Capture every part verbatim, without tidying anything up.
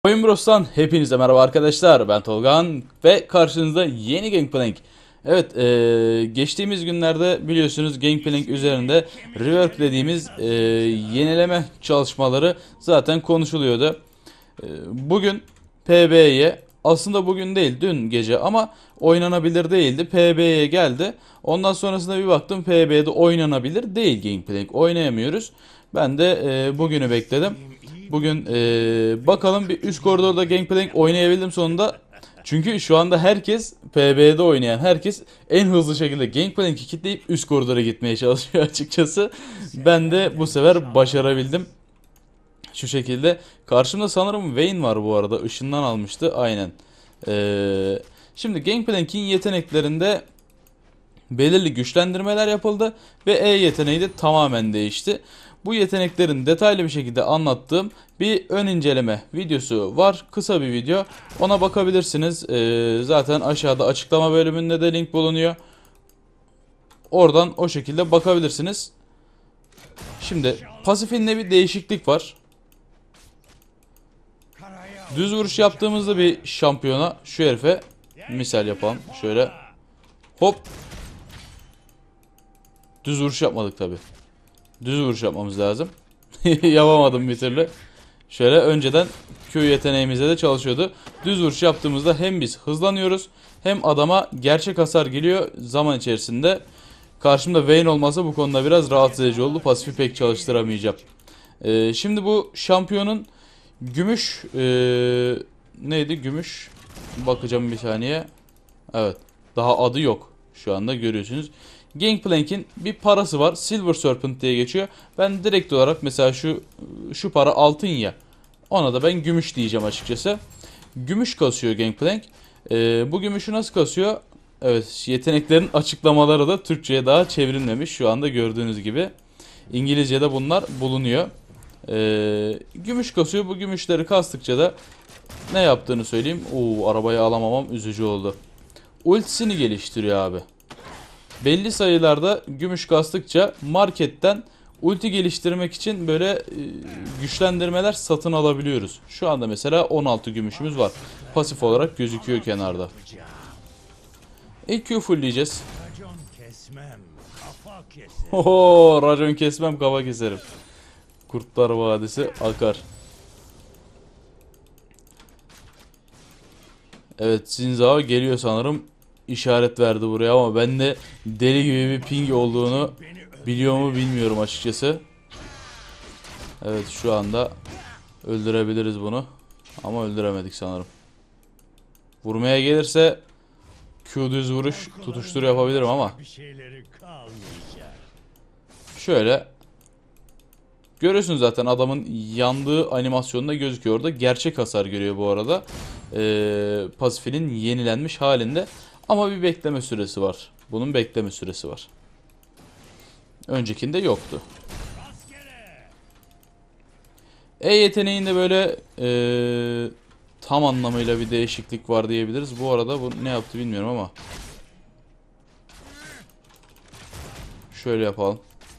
Oyun Bros'tan hepinize merhaba arkadaşlar, ben Tolgan ve karşınızda yeni Gangplank. Evet, e, geçtiğimiz günlerde biliyorsunuz Gangplank üzerinde rework dediğimiz e, yenileme çalışmaları zaten konuşuluyordu. E, bugün P B'ye, aslında bugün değil dün gece ama oynanabilir değildi, P B'ye geldi. Ondan sonrasında bir baktım P B'de oynanabilir değil Gangplank, oynayamıyoruz. Ben de e, bugünü bekledim. Bugün ee, bakalım bir üst koridorda Gangplank oynayabildim sonunda. Çünkü şu anda herkes P B'de oynayan herkes en hızlı şekilde Gangplank'i kitleyip üst koridora gitmeye çalışıyor açıkçası. Ben de bu sefer başarabildim. Şu şekilde. Karşımda sanırım Vayne var bu arada. Işından almıştı. Aynen. Ee, şimdi Gangplank'in yeteneklerinde belirli güçlendirmeler yapıldı ve E yeteneği de tamamen değişti. Bu yeteneklerin detaylı bir şekilde anlattığım bir ön inceleme videosu var. Kısa bir video. Ona bakabilirsiniz. Ee, zaten aşağıda açıklama bölümünde de link bulunuyor. Oradan o şekilde bakabilirsiniz. Şimdi pasifinde bir değişiklik var. Düz vuruş yaptığımızda bir şampiyona şu herife misal yapalım. Şöyle hop. Düz vuruş yapmadık tabi. Düz vuruş yapmamız lazım. Yapamadım bir türlü. Şöyle önceden Q yeteneğimizde de çalışıyordu. Düz vuruş yaptığımızda hem biz hızlanıyoruz hem adama gerçek hasar geliyor zaman içerisinde. Karşımda Vayne olmasa bu konuda biraz rahatsız edici oldu. Pasifi pek çalıştıramayacağım. Ee, şimdi bu şampiyonun gümüş ee, neydi gümüş? Bakacağım bir saniye. Evet. Daha adı yok. Şu anda görüyorsunuz. Gangplank'in bir parası var. Silver Serpent diye geçiyor. Ben direkt olarak mesela şu şu para altın ya. Ona da ben gümüş diyeceğim açıkçası. Gümüş kasıyor Gangplank. Ee, bu gümüşü nasıl kasıyor? Evet, yeteneklerin açıklamaları da Türkçe'ye daha çevrilmemiş. Şu anda gördüğünüz gibi. İngilizce'de bunlar bulunuyor. Ee, gümüş kasıyor. Bu gümüşleri kastıkça da ne yaptığını söyleyeyim. Oo, arabayı alamamam üzücü oldu. Ultisini geliştiriyor abi. Belli sayılarda gümüş kastıkça marketten ulti geliştirmek için böyle e, güçlendirmeler satın alabiliyoruz. Şu anda mesela on altı gümüşümüz var. Pasif olarak gözüküyor kenarda. E Q fullleyeceğiz. Oho, racon kesmem kafa keserim. Kurtlar Vadisi akar. Evet, Zinzao geliyor sanırım. İşaret verdi buraya ama ben de deli gibi bir ping olduğunu biliyor mu bilmiyorum açıkçası. Evet, şu anda öldürebiliriz bunu. Ama öldüremedik sanırım. Vurmaya gelirse Q düz vuruş tutuştur yapabilirim ama. Şöyle. Görüyorsunuz zaten adamın yandığı animasyonunda gözüküyor orada. Gerçek hasar görüyor bu arada. Ee, pasifinin yenilenmiş halinde. Ama bir bekleme süresi var. Bunun bekleme süresi var. Öncekinde yoktu. E yeteneğinde böyle ee, tam anlamıyla bir değişiklik var diyebiliriz. Bu arada bu ne yaptı bilmiyorum ama. Şöyle yapalım.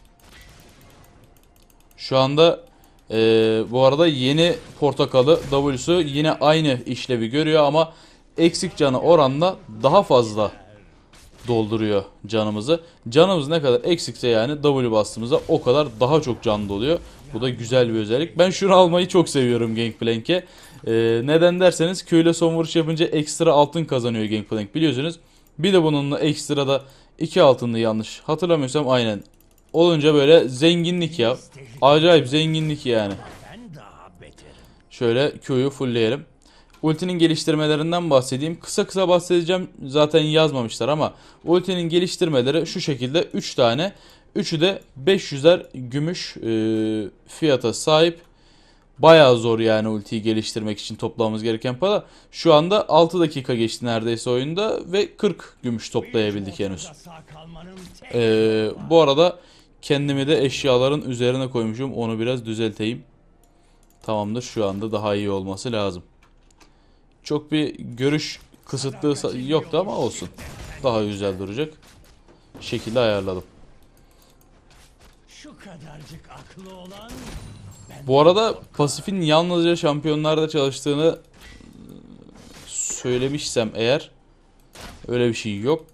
Şu anda ee, bu arada yeni portakalı W'su yine aynı işlevi görüyor ama eksik canı oranla daha fazla dolduruyor canımızı. Canımız ne kadar eksikse yani W bastığımızda o kadar daha çok can doluyor. Bu da güzel bir özellik. Ben şunu almayı çok seviyorum Gangplank'e. Ee, neden derseniz Q ile son vuruş yapınca ekstra altın kazanıyor Gangplank biliyorsunuz. Bir de bununla ekstra da iki altınlı yanlış hatırlamıyorsam aynen. Olunca böyle zenginlik ya. Acayip zenginlik yani. Şöyle Q'yu fullleyelim. Ultinin geliştirmelerinden bahsedeyim. Kısa kısa bahsedeceğim. Zaten yazmamışlar ama ultinin geliştirmeleri şu şekilde üç tane. Üçü de beş yüzer gümüş e, fiyata sahip. Bayağı zor yani ultiyi geliştirmek için toplamamız gereken para. Şu anda altı dakika geçti neredeyse oyunda ve kırk gümüş toplayabildik henüz. E, bu arada kendimi de eşyaların üzerine koymuşum. Onu biraz düzelteyim. Tamamdır, şu anda daha iyi olması lazım. Çok bir görüş kısıtlığı yoktu ama olsun. Daha güzel duracak şekilde ayarladım. Şu kadarcık aklı olan Bu arada pasifin yalnızca şampiyonlarda çalıştığını söylemişsem eğer, öyle bir şey yok.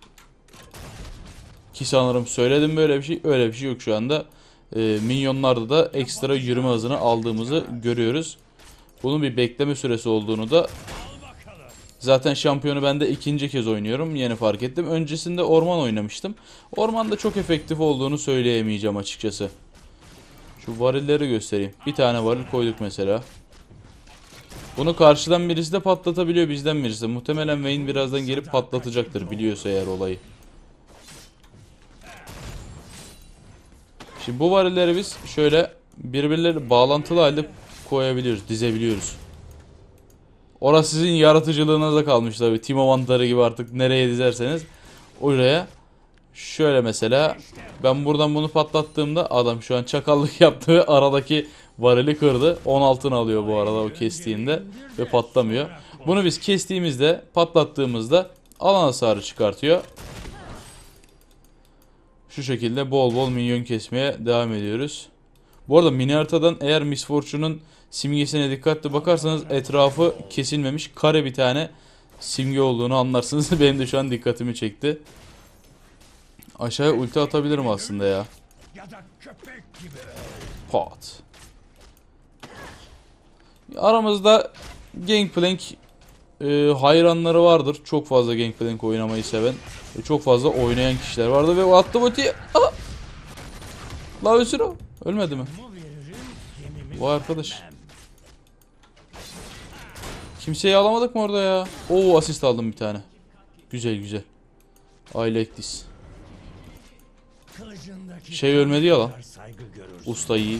Ki sanırım söyledim böyle bir şey. Öyle bir şey yok şu anda. E, minyonlarda da ekstra yürüme hızını aldığımızı görüyoruz. Bunun bir bekleme süresi olduğunu da zaten şampiyonu ben de ikinci kez oynuyorum. Yeni fark ettim. Öncesinde orman oynamıştım. Ormanda çok efektif olduğunu söyleyemeyeceğim açıkçası. Şu varilleri göstereyim. Bir tane varil koyduk mesela. Bunu karşıdan birisi de patlatabiliyor, bizden birisi. Muhtemelen Vayne birazdan gelip patlatacaktır, biliyorsa eğer olayı. Şimdi bu varilleri biz şöyle birbirleri bağlantılı halde koyabiliyoruz, dizebiliyoruz. Orası sizin yaratıcılığınıza kalmış tabii. Timo mantarı gibi artık nereye dizerseniz oraya. Şöyle mesela ben buradan bunu patlattığımda adam şu an çakallık yaptığı aradaki varili kırdı. on altın alıyor bu arada o kestiğinde ve patlamıyor. Bunu biz kestiğimizde, patlattığımızda alan hasarı çıkartıyor. Şu şekilde bol bol minyon kesmeye devam ediyoruz. Bu arada mini haritadan eğer Miss Fortune'un simgesine dikkatli bakarsanız etrafı kesilmemiş kare bir tane simge olduğunu anlarsınız. Benim de şu an dikkatimi çekti. Aşağıya ulti atabilirim aslında ya. Pat. Aramızda Gangplank e, hayranları vardır. Çok fazla Gangplank oynamayı seven. E, çok fazla oynayan kişiler vardı ve o attı botiye. La Ösiro. Ölmedi mi? Vay arkadaş. Kimseyi alamadık mı orada ya? Oo, asist aldım bir tane. Güzel güzel. I like this. Şey ölmedi ya lan. Usta iyi.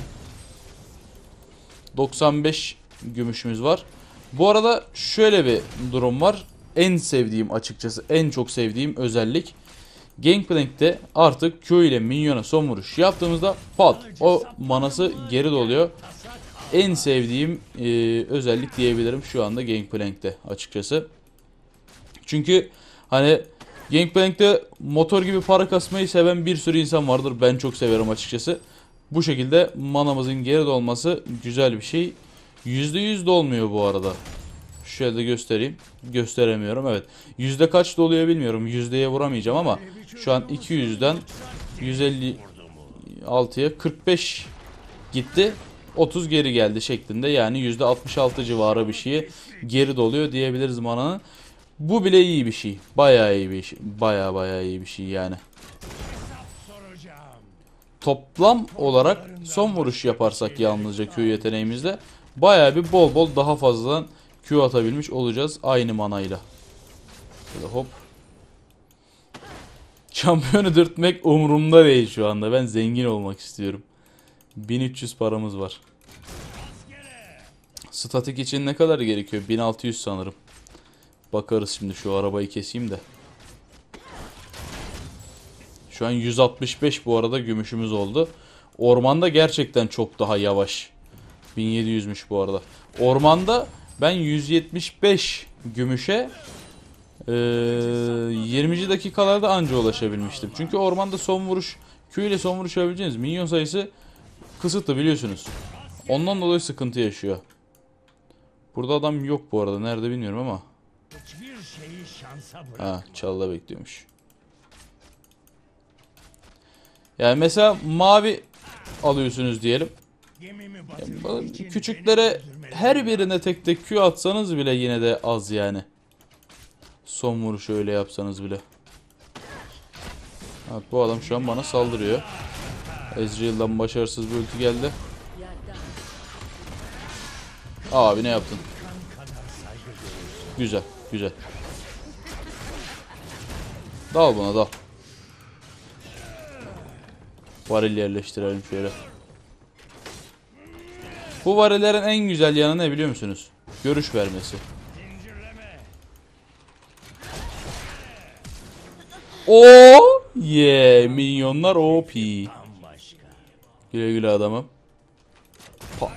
doksan beş gümüşümüz var. Bu arada şöyle bir durum var. En sevdiğim, açıkçası en çok sevdiğim özellik. Gangplank'te artık Q ile minyona son vuruş yaptığımızda pat o manası geri doluyor. En sevdiğim e, özellik diyebilirim şu anda Gangplank'te açıkçası. Çünkü hani Gangplank'te motor gibi para kasmayı seven bir sürü insan vardır. Ben çok severim açıkçası. Bu şekilde manamızın geri dolması güzel bir şey. yüzde yüz dolmuyor bu arada. Şöyle de göstereyim. Gösteremiyorum, evet. Yüzde kaç doluyor bilmiyorum. Yüzdeye vuramayacağım ama şu an iki yüzden yüz elli altıya kırk beş gitti. otuz geri geldi şeklinde. Yani yüzde altmış altı civarı bir şeye geri doluyor diyebiliriz mananın. Bu bile iyi bir şey. Bayağı iyi bir şey. Bayağı bayağı iyi bir şey yani. Toplam olarak son vuruş yaparsak yalnızca Q yeteneğimizle bayağı bir bol bol daha fazladan Q atabilmiş olacağız aynı manayla. Şöyle hop. Şampiyonu dürtmek umurumda değil şu anda. Ben zengin olmak istiyorum. bin üç yüz paramız var. Statik için ne kadar gerekiyor? bin altı yüz sanırım. Bakarız şimdi, şu arabayı keseyim de. Şu an yüz altmış beş bu arada gümüşümüz oldu. Ormanda gerçekten çok daha yavaş. bin yedi yüzmüş bu arada. Ormanda ben yüz yetmiş beş gümüşe e, yirminci dakikalarda anca ulaşabilmiştim. Çünkü ormanda son vuruş, Q ile son vuruş yapabileceğiniz minyon sayısı kısıtlı biliyorsunuz. Ondan dolayı sıkıntı yaşıyor. Burada adam yok bu arada. Nerede bilmiyorum ama. Ha, çalıda bekliyormuş. Yani mesela mavi alıyorsunuz diyelim. Yani küçüklere her birine tek tek Q atsanız bile yine de az yani. Son vuruşu öyle yapsanız bile. Evet, bu adam şu an bana saldırıyor. Ezreal'dan başarısız bir ulti geldi. Abi ne yaptın? Güzel, güzel. Dal buna, dal. Varil yerleştirelim şöyle. Bu varillerin en güzel yanı ne biliyor musunuz? Görüş vermesi. O yeah, minyonlar O P. Güle güle adamım. Pat.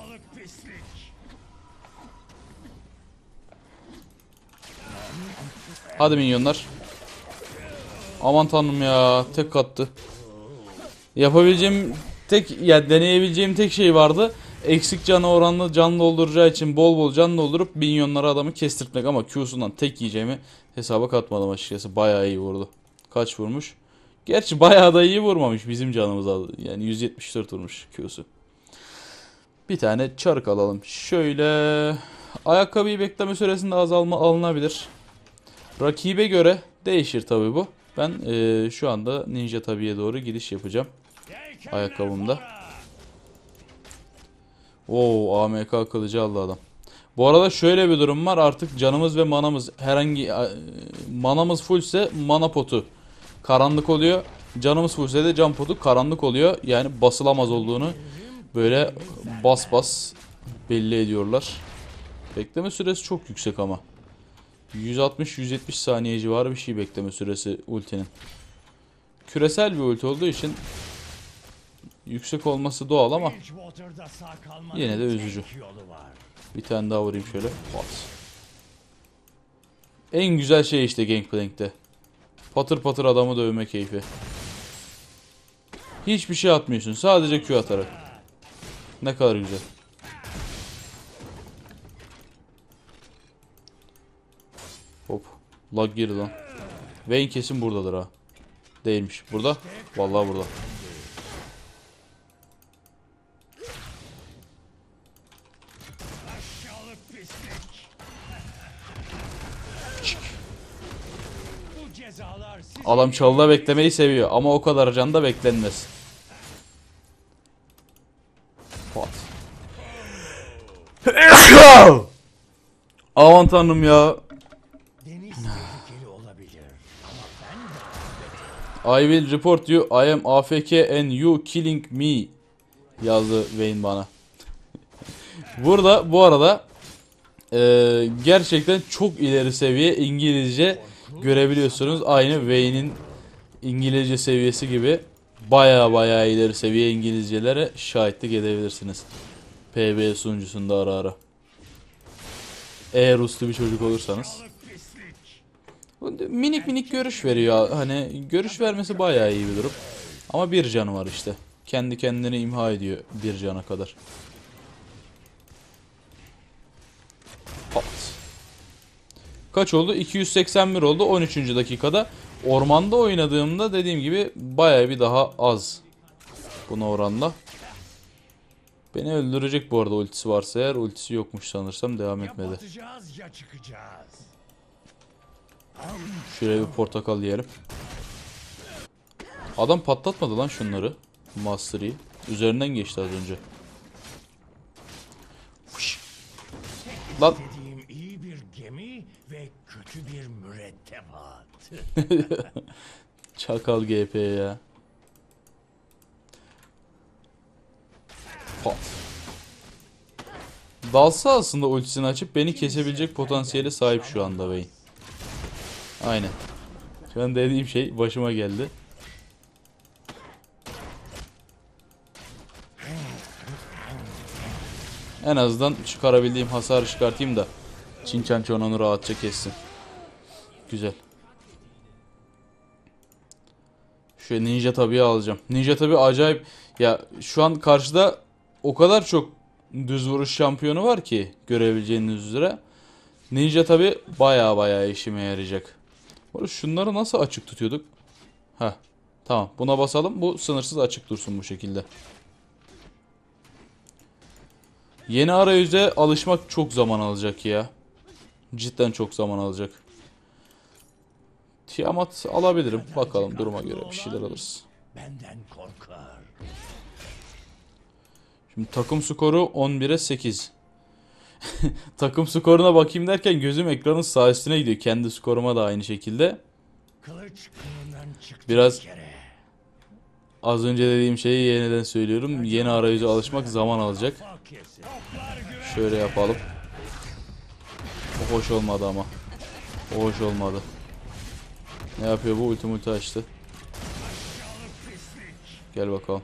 Hadi minyonlar. Aman tanrım ya, tek attı. Yapabileceğim tek ya deneyebileceğim tek şey vardı. Eksik canı oranlı can dolduracağı için bol bol can doldurup minyonlara adamı kestirtmek ama Q'sundan tek yiyeceğimi hesaba katmadım açıkçası. Bayağı iyi vurdu. Kaç vurmuş? Gerçi bayağı da iyi vurmamış bizim canımıza. Yani yüz yetmiş dört vurmuş Q'su. Bir tane çark alalım. Şöyle ayakkabıyı bekleme süresinde azalma alınabilir. Rakibe göre değişir tabi bu. Ben e, şu anda Ninja tabiye doğru gidiş yapacağım. Ayakkabımda. Oo, A M K kılıcı aldı adam. Bu arada şöyle bir durum var. Artık canımız ve manamız herhangi e, manamız fullse mana potu karanlık oluyor. Canımız fullse de can potu karanlık oluyor. Yani basılamaz olduğunu böyle bas bas belli ediyorlar. Bekleme süresi çok yüksek ama. yüz altmış yüz yetmiş saniye civarı bir şey bekleme süresi ultinin. Küresel bir ulti olduğu için yüksek olması doğal ama yine de üzücü. Bir tane daha vurayım şöyle. Pat. En güzel şey işte Gangplank'te. Patır patır adamı dövme keyfi. Hiçbir şey atmıyorsun. Sadece Q atarak. Ne kadar güzel. Hop. Lag girdi lan. Vayne kesin buradadır ha. Değilmiş. Burada. Vallahi burada. Adam çalıda beklemeyi seviyor ama o kadar can da beklenmez. Pat. Aman tanrım ya. I will report you. I am A F K and you killing me. Yazdı Vayne bana. Burada bu arada e, gerçekten çok ileri seviye İngilizce görebiliyorsunuz. Aynı Wayne'in İngilizce seviyesi gibi baya baya ileri seviye İngilizcelere şahitlik edebilirsiniz. P B sunucusunda ara ara. Eğer uslu bir çocuk olursanız. Minik minik görüş veriyor. Hani görüş vermesi bayağı iyi bir durum. Ama bir canı var işte. Kendi kendini imha ediyor bir cana kadar. Pat. Kaç oldu? iki yüz seksen bir oldu on üçüncü dakikada. Ormanda oynadığımda dediğim gibi bayağı bir daha az. Buna oranla. Beni öldürecek bu arada ultisi varsa eğer. Ultisi yokmuş sanırsam, devam etmedi. Şuraya bir portakal yiyelim. Adam patlatmadı lan şunları. Mastery'i. Üzerinden geçti az önce. Fış. Lan. İyi bir gemi ve kötü bir mürettebat. Çakal G P ya. Pat. Dalsa aslında ultisini açıp beni kesebilecek potansiyeli sahip şu anda Vayne. Aynen. Şu an dediğim şey başıma geldi. En azından çıkarabildiğim hasarı çıkartayım da Çinçançon onu rahatça kessin. Güzel. Şöyle Ninja tabiyi alacağım. Ninja tabi acayip. Ya şu an karşıda o kadar çok düz vuruş şampiyonu var ki görebileceğiniz üzere. Ninja tabi baya baya işime yarayacak. Şunları nasıl açık tutuyorduk? Heh. Tamam. Buna basalım. Bu sınırsız açık dursun bu şekilde. Yeni arayüze alışmak çok zaman alacak ya. Cidden çok zaman alacak. Tiamat alabilirim. Bakalım duruma göre bir şeyler alırız. Benden korkar. Şimdi takım skoru on bire sekiz. Takım skoruna bakayım derken gözüm ekranın sağ üstüne gidiyor. Kendi skoruma da aynı şekilde. Biraz az önce dediğim şeyi yeniden söylüyorum. Yeni arayüze alışmak zaman alacak. Şöyle yapalım. O hoş olmadı ama. O hoş olmadı. Ne yapıyor bu? Ulti multi açtı. Gel bakalım.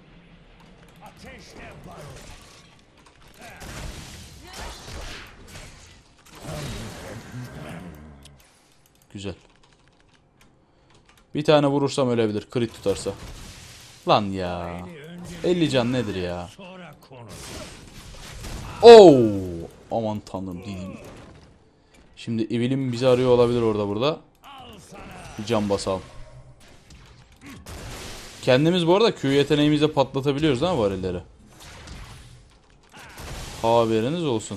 Güzel. Bir tane vurursam ölebilir. Crit tutarsa. Lan ya. elli can nedir ya? Sonra konuş. Oo! Aman tanrım diyeyim. Şimdi Evelyn bizi arıyor olabilir orada burada. Al sana. Bir can basalım. Kendimiz bu arada Q yeteneğimizle patlatabiliyoruz ha varilleri. Haberiniz olsun.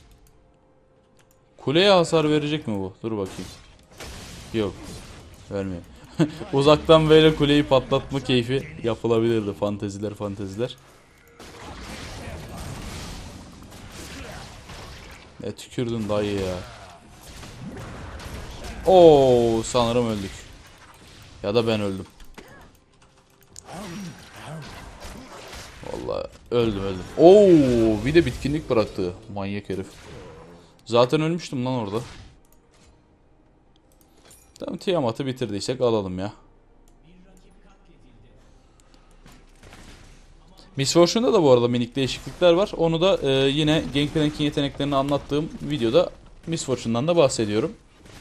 Kuleye hasar verecek mi bu? Dur bakayım. Yok. Vermiyor. Uzaktan böyle kuleyi patlatma keyfi yapılabilirdi. Fanteziler fanteziler. Ne tükürdün dayı ya. Oo, sanırım öldük. Ya da ben öldüm. Vallahi öldüm öldüm. Oo, bir de bitkinlik bıraktı. Manyak herif. Zaten ölmüştüm lan orada. Tamam, Tiamat'ı bitirdiysek alalım ya. Miss Fortune'da da bu arada minik değişiklikler var. Onu da e, yine Gangplank'in yeteneklerini anlattığım videoda Miss Fortune'dan da bahsediyorum.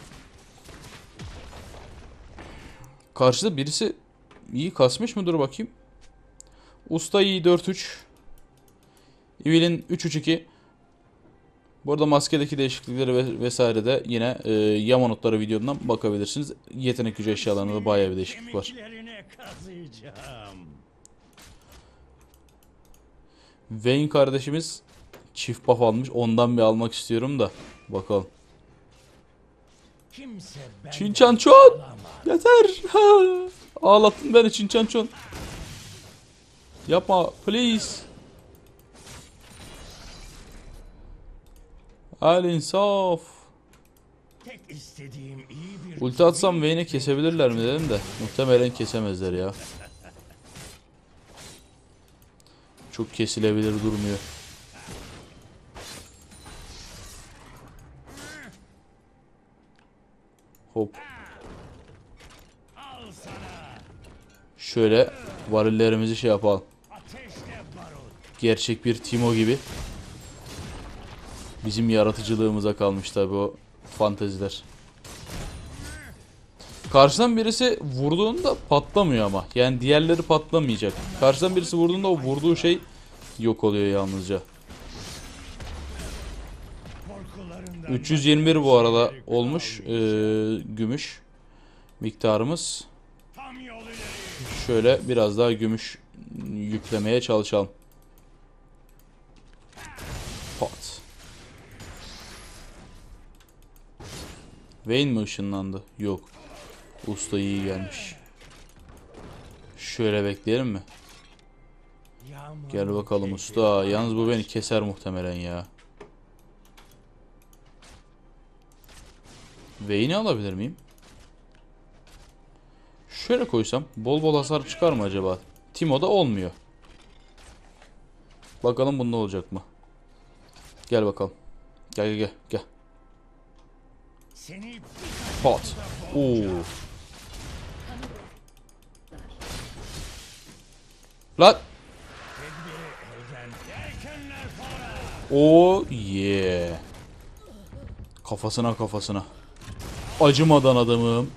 Karşıda birisi iyi kasmış mı? Dur bakayım. Usta iyi dört üç. Evelyn üç üç iki. Bu arada maskedeki değişiklikleri ve vesaire de yine e, Yamanotları videodan bakabilirsiniz. Yetenek gücü eşyalarında da bayağı bir değişiklik var. Kemiklerine kazıyacağım. Vayne kardeşimiz çift buff almış. Ondan bir almak istiyorum da. Bakalım. Kimse benden Çinçançon! alamaz. Yeter! Ha! Ağlattın beni Çinçançon. Yapma please. Al insaf. Tek istediğim iyi bir Ulti atsam Vayne'i kesebilirler mi dedim de. Muhtemelen kesemezler ya. Çok kesilebilir durmuyor. Hop. al sana. Şöyle varillerimizi şey yapalım. Ateşle barut. Gerçek bir Timo gibi. Bizim yaratıcılığımıza kalmış tabi o fanteziler. Karşıdan birisi vurduğunda patlamıyor ama. Yani diğerleri patlamayacak. Karşıdan birisi vurduğunda o vurduğu şey yok oluyor yalnızca. Korkularından üç yüz yirmi bir bu arada olmuş ee, gümüş miktarımız. tam yol ileri. Şöyle biraz daha gümüş yüklemeye çalışalım. Pat. Vayne mi ışınlandı? Yok. Usta iyi gelmiş. Şöyle bekleyelim mi? Yağmur Gel bakalım usta. Yalnız bu beni keser muhtemelen ya. Vayne'i alabilir miyim? Şöyle koysam bol bol hasar çıkar mı acaba? Timo'da olmuyor. Bakalım bunda olacak mı? Gel bakalım. Gel gel gel. Gel. Seni Pat. Oo. Lan. elden yelkenler fora. O yeah. Kafasına kafasına. Acımadan adamım.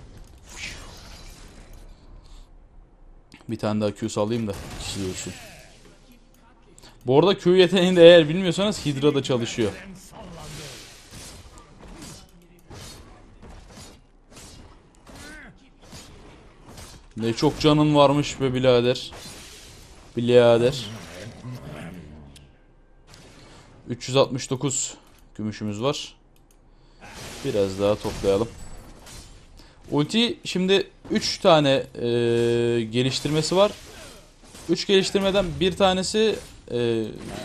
Bir tane daha Q sallayayım da kişi ölsün. Bu arada Q yeteneğinde eğer bilmiyorsanız Hydra da çalışıyor. Ben sallandı. Ne çok canın varmış be birader. Birader. üç yüz altmış dokuz gümüşümüz var. Biraz daha toplayalım. Ulti şimdi üç tane e, geliştirmesi var. üç geliştirmeden bir tanesi e,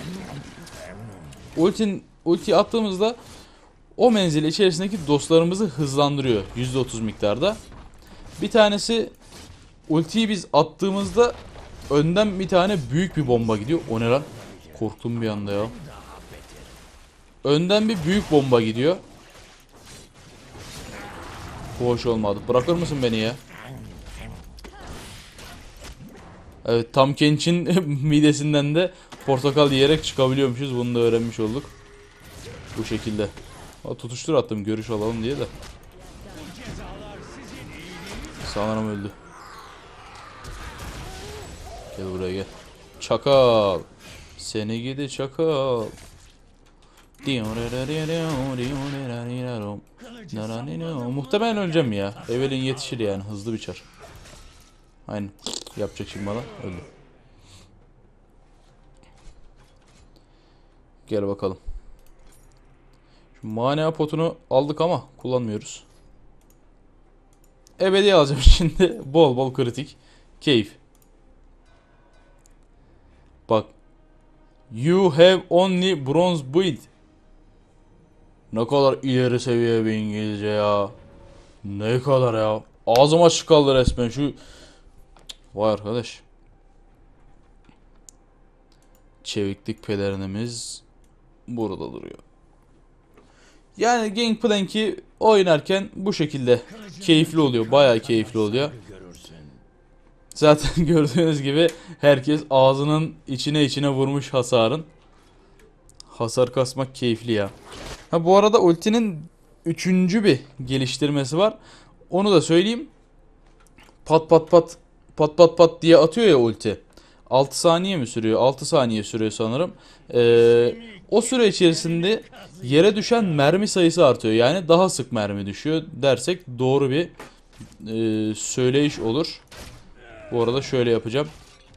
ultin ulti attığımızda o menzil içerisindeki dostlarımızı hızlandırıyor yüzde otuz miktarda. Bir tanesi ultiyi biz attığımızda önden bir tane büyük bir bomba gidiyor. O ne lan? Korktum bir anda ya. Önden bir büyük bomba gidiyor. Bu hoş olmadı. Bırakır mısın beni ya? Evet, Tam Kench'in midesinden de portakal yiyerek çıkabiliyormuşuz. Bunu da öğrenmiş olduk. Bu şekilde. Ha, tutuştur attım görüş alalım diye de. Sanırım öldü. Gel buraya gel. çakal. Seni gidi çakal. Muhtemelen öleceğim ya. Evelyn yetişir yani. Hızlı bir çar. Aynen. Yapacak şimdi bana. Öldü. Gel bakalım. Şu mana potunu aldık ama kullanmıyoruz. Ebedi alacağım şimdi. Bol bol kritik. Keyif. Bak. You have only bronze build. Ne kadar ileri seviye bir İngilizce ya. Ne kadar ya. Ağzım açık kaldı resmen şu. Vay arkadaş. Çeviklik pelerinimiz burada duruyor. Yani Gangplank'i oynarken bu şekilde keyifli oluyor. Bayağı keyifli oluyor. Zaten gördüğünüz gibi herkes ağzının içine içine vurmuş hasarın. Hasar kasmak keyifli ya. Ha bu arada ultinin üçüncü bir geliştirmesi var. Onu da söyleyeyim. Pat pat pat pat pat pat diye atıyor ya ulti. altı saniye mi sürüyor? altı saniye sürüyor sanırım. Ee, o süre içerisinde yere düşen mermi sayısı artıyor. Yani daha sık mermi düşüyor dersek doğru bir e, söyleyiş olur. Bu arada şöyle yapacağım.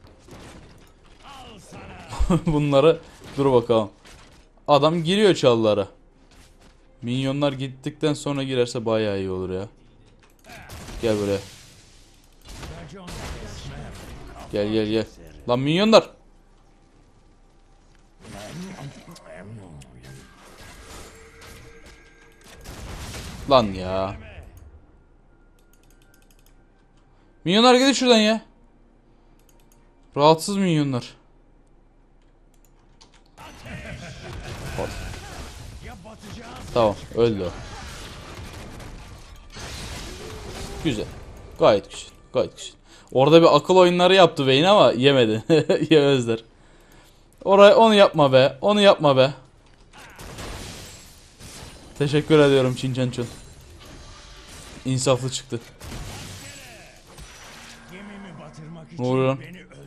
Bunları dur bakalım. Adam giriyor çalılara. Minyonlar gittikten sonra girerse bayağı iyi olur ya. Gel buraya. Gel gel gel. Lan minyonlar. Lan ya. Minyonlar gidin şuradan ya. Rahatsız minyonlar. Tamam öldü o. Güzel. Gayet güzel. Gayet güzel. Orada bir akıl oyunları yaptı Vayne ama yemedi. Yemezler. Oraya onu yapma be. Onu yapma be. Teşekkür ediyorum Çinçençun. İnsaflı çıktı. Ne oluyor lan?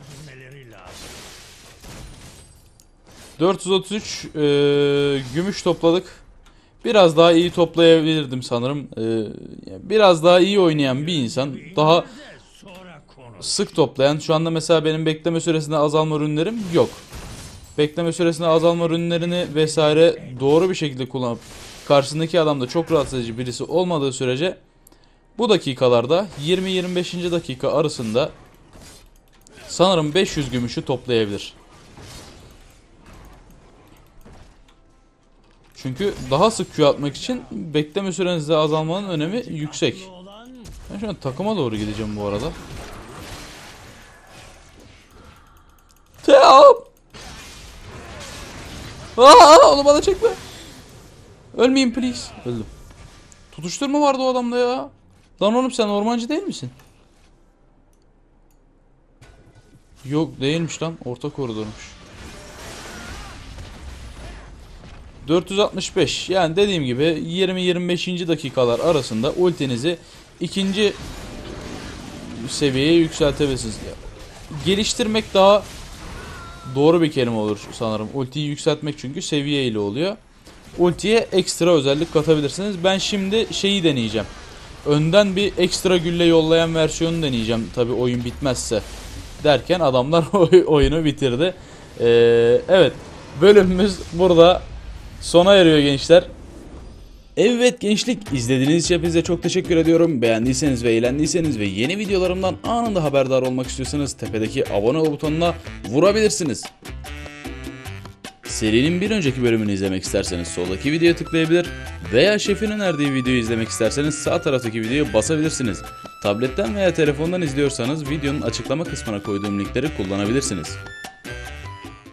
dört yüz otuz üç e, gümüş topladık. Biraz daha iyi toplayabilirdim sanırım. E, biraz daha iyi oynayan bir insan, daha sık toplayan. Şu anda mesela benim bekleme süresinde azalma ürünlerim yok. Bekleme süresinde azalma ürünlerini vesaire doğru bir şekilde kullanıp karşısındaki adamda çok rahatsız edici birisi olmadığı sürece bu dakikalarda yirmi yirmi beşinci dakika arasında sanırım beş yüz gümüşü toplayabilir. Çünkü daha sık Q atmak için bekleme sürenizde azalmanın önemi yüksek. Ben şu an takıma doğru gideceğim bu arada. Team! Aa, onu bana çekme. Ölmeyeyim please. Öldüm. Tutuşturma vardı o adamda ya. Lan oğlum sen ormancı değil misin? Yok değilmiş lan. Orta koridormuş. dört yüz altmış beş, yani dediğim gibi yirmi yirmi beşinci dakikalar arasında ultinizi ikinci seviyeye yükseltebilirsiniz. Geliştirmek daha doğru bir kelime olur sanırım. Ultiyi yükseltmek çünkü seviye ile oluyor. Ultiye ekstra özellik katabilirsiniz. Ben şimdi şeyi deneyeceğim. Önden bir ekstra gülle yollayan versiyonu deneyeceğim. Tabi oyun bitmezse. Derken adamlar oyunu bitirdi. Ee, evet, bölümümüz burada sona eriyor gençler. Evet gençlik, izlediğiniz için hepinize çok teşekkür ediyorum. Beğendiyseniz ve eğlendiyseniz ve yeni videolarımdan anında haberdar olmak istiyorsanız tepedeki abone ol butonuna vurabilirsiniz. Serinin bir önceki bölümünü izlemek isterseniz soldaki videoya tıklayabilir veya şefin önerdiği videoyu izlemek isterseniz sağ taraftaki videoya basabilirsiniz. Tabletten veya telefondan izliyorsanız videonun açıklama kısmına koyduğum linkleri kullanabilirsiniz.